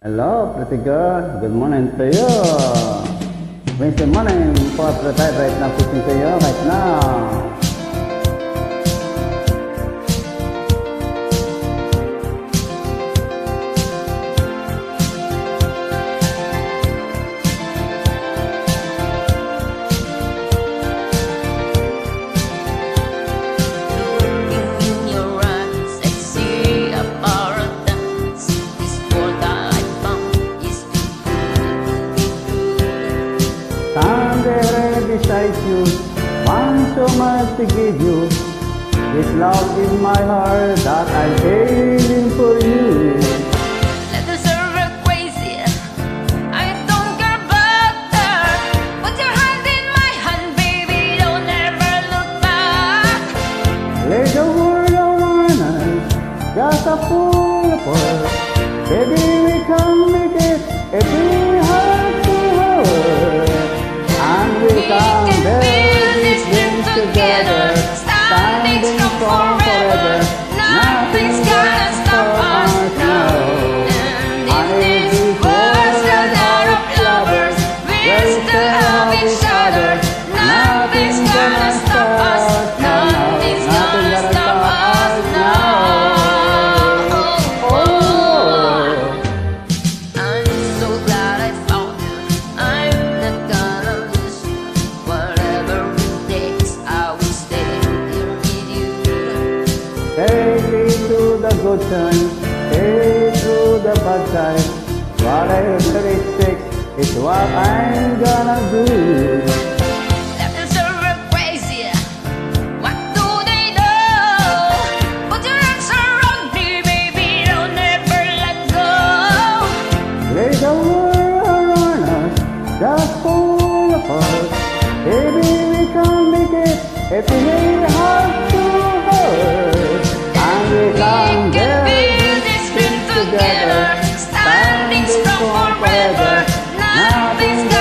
Hello, pretty girl. Good morning to you. Wednesday morning for pretty right now, pushing to you right now. Standing beside you, want so much to give you. This love in my heart that I'm feeling for you. Let the server crazy, I don't care about her. Put your hand in my hand, baby, don't ever look back. Let the world around us just a fool of us. Baby, we can make it if we heart to heart. And we can build this dream together, standing strong forever. Nothing's gonna stop us now. And if this world's run out of lovers, we'll still have each other. Nothing's gonna stop us. Nothing's gonna stop us now. I'm so glad I found you. I'm not gonna lose you. Whatever it takes, I will stay here with you. Take me through the good times, take through the bad times. Whatever it takes is what I'm gonna do. Let the server crazy. What do they know? Put your arms around me, baby, don't ever let go. Let the world around us just fall apart. Baby, we can make it if we hate heart to heart. And we can build this dream together, standing strong forever. Nothing's